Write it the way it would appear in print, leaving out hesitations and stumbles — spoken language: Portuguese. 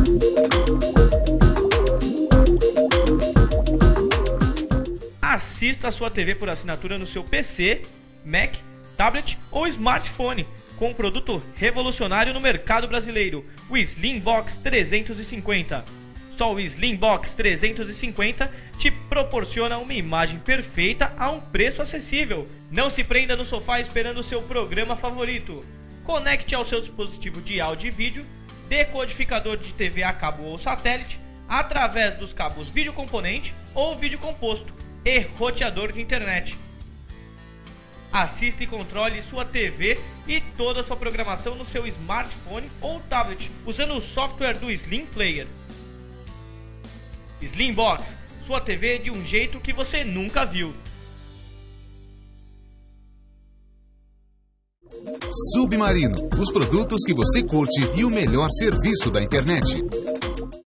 Assista a sua TV por assinatura no seu PC, Mac, tablet ou smartphone, com um produto revolucionário no mercado brasileiro, o Slimbox 350. Só o Slimbox 350 te proporciona uma imagem perfeita a um preço acessível. Não se prenda no sofá esperando o seu programa favorito. Conecte ao seu dispositivo de áudio e vídeo, decodificador de TV a cabo ou satélite, através dos cabos vídeo componente ou vídeo composto e roteador de internet. Assista e controle sua TV e toda a sua programação no seu smartphone ou tablet, usando o software do Slim Player. Slimbox, sua TV de um jeito que você nunca viu. Submarino, os produtos que você curte e o melhor serviço da internet.